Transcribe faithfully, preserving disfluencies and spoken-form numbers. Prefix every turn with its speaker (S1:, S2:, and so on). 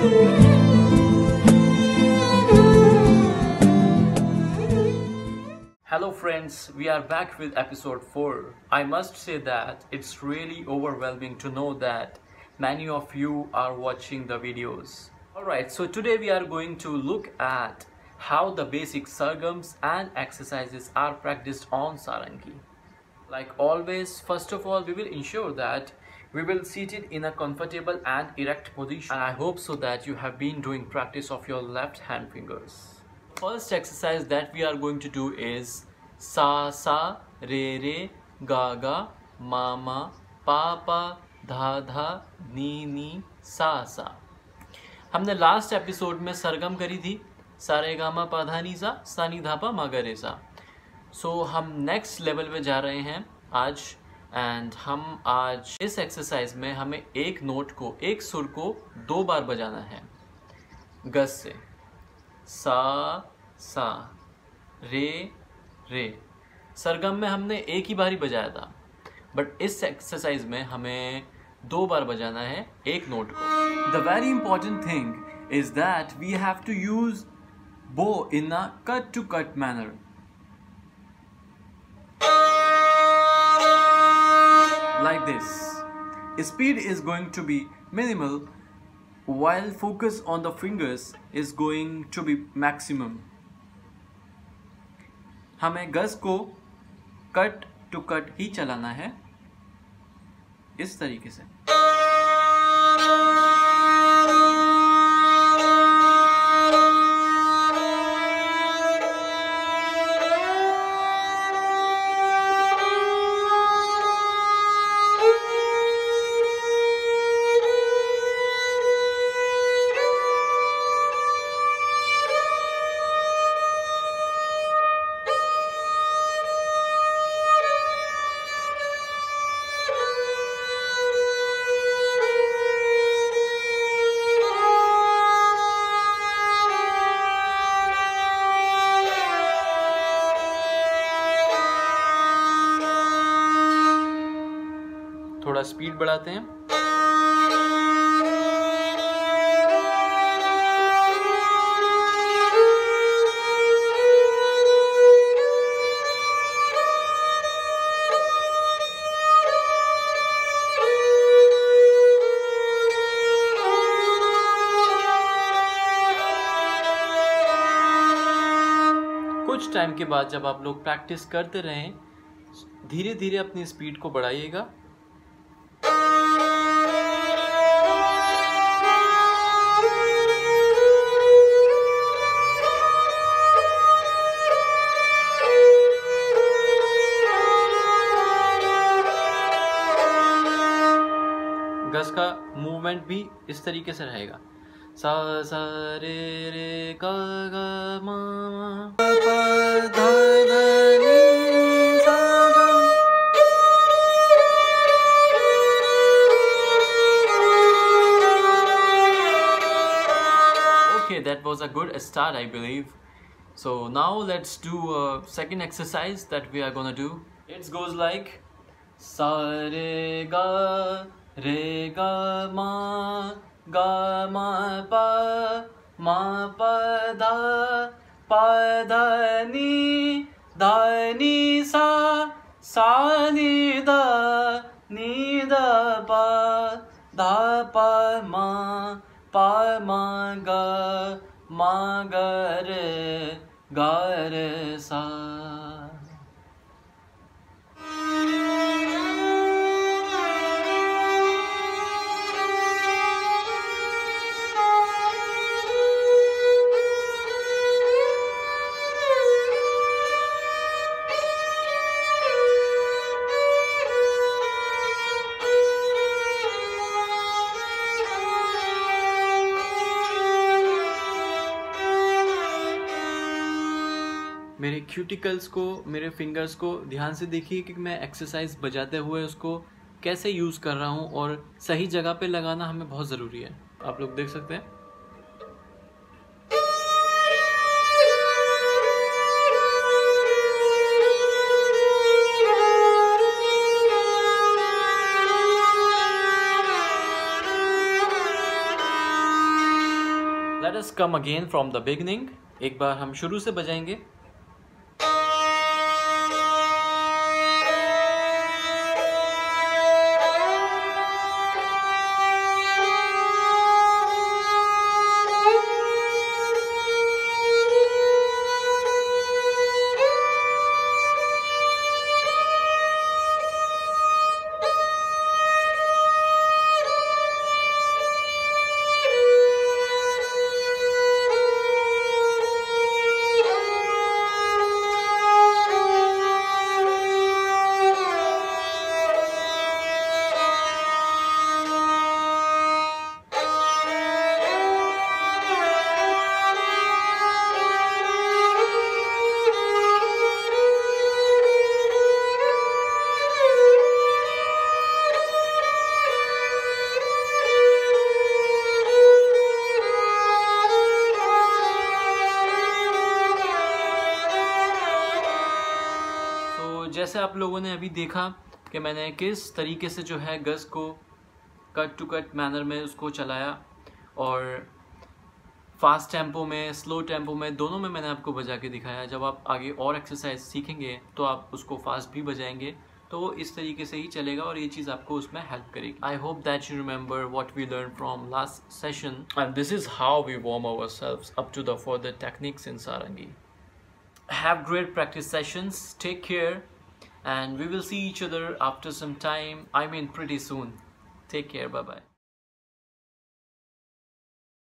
S1: Hello friends, we are back with episode four. I must say that it's really overwhelming to know that many of you are watching the videos. Alright, so today we are going to look at how the basic sargams and exercises are practiced on sarangi. Like always, first of all, we will ensure that we will sit it in a comfortable and erect position. And I hope so that you have been doing practice of your left hand fingers. First exercise that we are going to do is sa sa re re ga ga ma ma pa pa dha dha ni ni sa sa. हमने last episode में सरगम करी थी सा रे गा मा पा धा नी सा सा नी धा पा मा गा रे सा. सो हम नेक्स्ट लेवल में जा रहे हैं आज. एंड हम आज इस एक्सरसाइज में हमें एक नोट को, एक सुर को दो बार बजाना है गस से. सा सा रे रे. सरगम में हमने एक ही बार ही बजाया था, बट इस एक्सरसाइज में हमें दो बार बजाना है एक नोट को. The very important thing is that we have to use bow in a cut to cut manner. Like this. Speed is going to be minimal while focus on the fingers is going to be maximum. हमें गज को cut to cut ही चलाना है इस तरीके से. थोड़ा speed बढ़ाते हैं. कुछ टाइम के बाद जब आप लोग प्रैक्टिस करते रहें, धीरे धीरे अपनी स्पीड को बढ़ाइएगा. गज का मूवमेंट भी इस तरीके से रहेगा. सा सा रे रे गा गा मा मा पा धा धा नी सा सा. Okay, that was a good start, I believe. So now let's do a second exercise that we are gonna do. It goes like sa re ga re ga ma ga ma pa ma pa da pa da ni da ni sa sa ni da ni da pa da pa ma pa ma ga ma ga re ga re sa. मेरे cuticles को, मेरे fingers को ध्यान से देखिए कि मैं exercise बजाते हुए उसको कैसे यूज़ कर रहा हूँ, और सही जगह पे लगाना हमें बहुत ज़रूरी है. आप लोग देख सकते हैं. Let us come again from the beginning. एक बार हम शुरू से बजाएंगे. जैसे आप लोगों ने अभी देखा कि मैंने किस तरीके से जो है गज़ को कट टू कट मैनर में उसको चलाया, और फास्ट टेम्पो में, स्लो टेम्पो में, दोनों में मैंने आपको बजा के दिखाया. जब आप आगे और एक्सरसाइज सीखेंगे तो आप उसको फास्ट भी बजाएंगे, तो वो इस तरीके से ही चलेगा और ये चीज़ आपको उसमें हेल्प करेगी. I hope that you remember what we learn from last session, and this is how we warm ourselves up to the further techniques in sarangi. Have great practice sessions. Take care. And we will see each other after some time. I mean pretty soon. Take care. Bye bye.